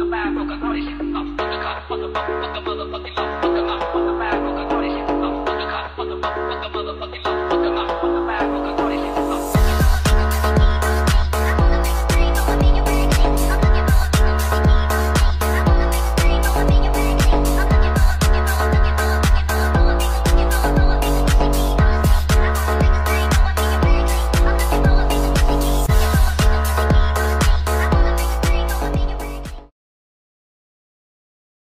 vibe, broke, I thought this shit was off. Fuck a car, fuck a motherfucking law.